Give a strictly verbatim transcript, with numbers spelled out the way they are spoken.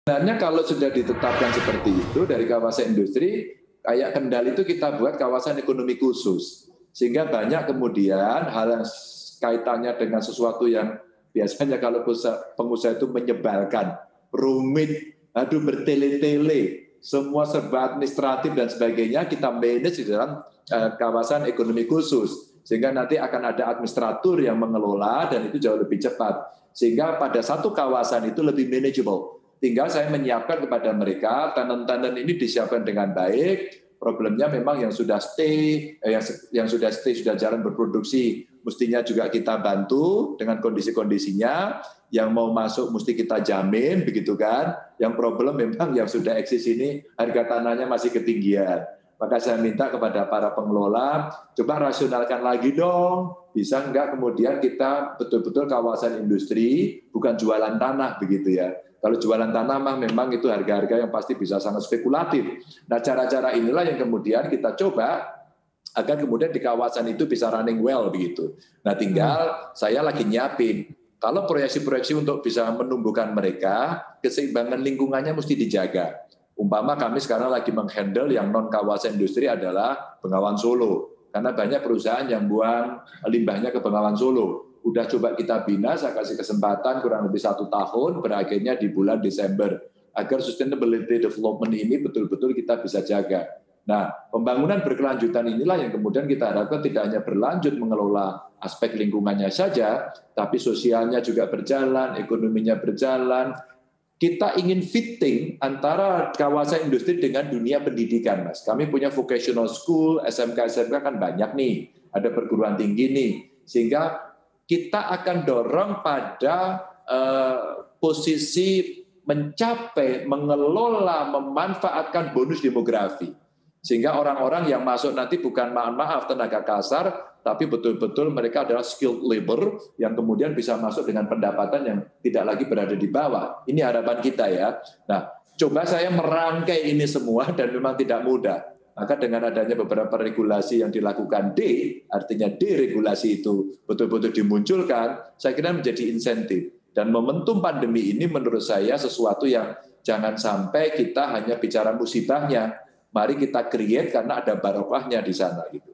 Sebenarnya kalau sudah ditetapkan seperti itu dari kawasan industri, kayak Kendal itu kita buat kawasan ekonomi khusus. Sehingga banyak kemudian hal yang kaitannya dengan sesuatu yang biasanya kalau pengusaha itu menyebalkan, rumit, aduh bertele-tele, semua serba administratif dan sebagainya kita manage di dalam kawasan ekonomi khusus. Sehingga nanti akan ada administratur yang mengelola dan itu jauh lebih cepat. Sehingga pada satu kawasan itu lebih manageable. Tinggal saya menyiapkan kepada mereka, tenan-tenan ini disiapkan dengan baik, problemnya memang yang sudah stay, yang, yang sudah stay, sudah jalan berproduksi, mestinya juga kita bantu dengan kondisi-kondisinya, yang mau masuk mesti kita jamin, begitu kan, yang problem memang yang sudah eksis ini, harga tanahnya masih ketinggian. Maka saya minta kepada para pengelola, coba rasionalkan lagi dong, bisa enggak kemudian kita betul-betul kawasan industri, bukan jualan tanah, begitu ya. Kalau jualan tanah memang itu harga-harga yang pasti bisa sangat spekulatif. Nah, cara-cara inilah yang kemudian kita coba agar kemudian di kawasan itu bisa running well begitu. Nah, tinggal hmm. saya lagi nyiapin. Kalau proyeksi-proyeksi untuk bisa menumbuhkan mereka, keseimbangan lingkungannya mesti dijaga. Umpama kami sekarang lagi menghandle yang non kawasan industri adalah Bengawan Solo. Karena banyak perusahaan yang buang limbahnya ke Bengawan Solo. Udah coba kita bina, saya kasih kesempatan kurang lebih satu tahun, berakhirnya di bulan Desember. Agar sustainability development ini betul-betul kita bisa jaga. Nah, pembangunan berkelanjutan inilah yang kemudian kita harapkan tidak hanya berlanjut mengelola aspek lingkungannya saja, tapi sosialnya juga berjalan, ekonominya berjalan. Kita ingin fitting antara kawasan industri dengan dunia pendidikan, Mas. Kami punya vocational school, S M K S M K kan banyak nih, ada perguruan tinggi nih, sehingga kita akan dorong pada uh, posisi mencapai, mengelola, memanfaatkan bonus demografi. Sehingga orang-orang yang masuk nanti bukan maaf-maaf tenaga kasar, tapi betul-betul mereka adalah skilled labor yang kemudian bisa masuk dengan pendapatan yang tidak lagi berada di bawah. Ini harapan kita ya. Nah, coba saya merangkai ini semua dan memang tidak mudah. Maka dengan adanya beberapa regulasi yang dilakukan D, artinya deregulasi itu betul-betul dimunculkan, saya kira menjadi insentif. Dan momentum pandemi ini menurut saya sesuatu yang jangan sampai kita hanya bicara musibahnya, mari kita create karena ada barokahnya di sana gitu.